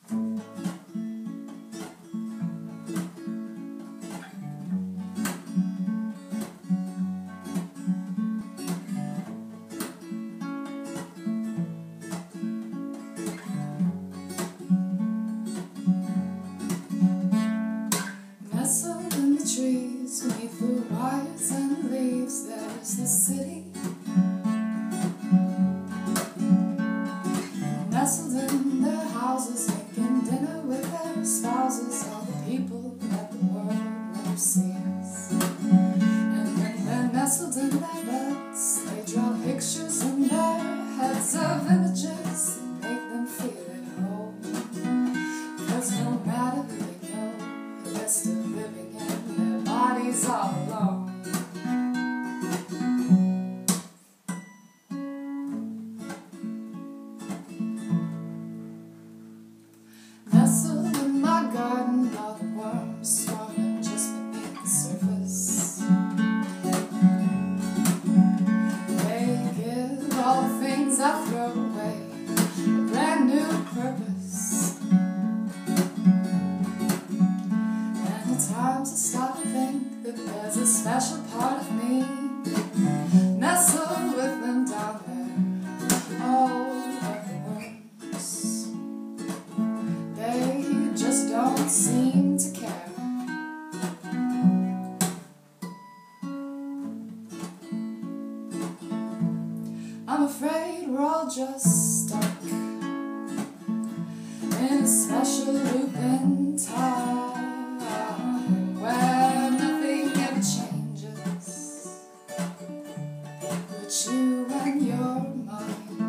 Nestled in the trees, beneath the wires and leaves, there's the city. Nestled in their houses, making dinner with their spouses, all the people that the world never sees. And when they're nestled in their beds, they draw pictures in their heads of images that make them feel at home. 'Cause no matter who they know, they're still living in their bodies all alone. Nestled in my garden, all the worms swarming just beneath the surface. They give all the things I throw away a brand new purpose. And at times I stop and think that there's a special part of me nestled with them down there. All of the worms, they just don't seem to care. I'm afraid we're all just stuck in a special loop in time where nothing ever changes but you and your mind.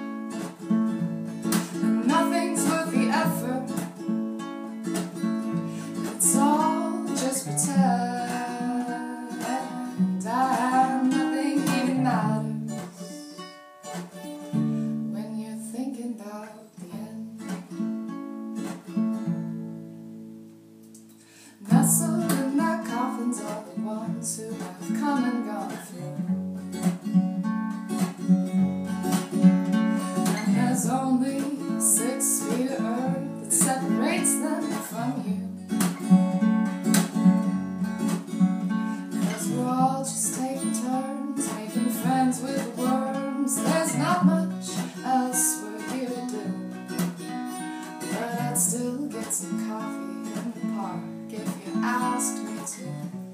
And nothing's worth the effort, it's all just pretend, and nothing even matters when you're thinking about the end. Nestled in their coffins are the ones who have come and gone through. And there's only 6 feet of earth that separates them from you. 'Cause we're all just taking turns, making friends with the worms. There's not much else we're here to do, but I'd still get some coffee in the park if you asked me to.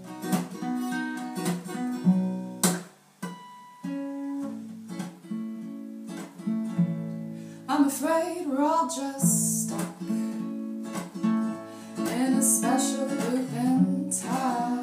I'm afraid we're all just stuck in a special loop in time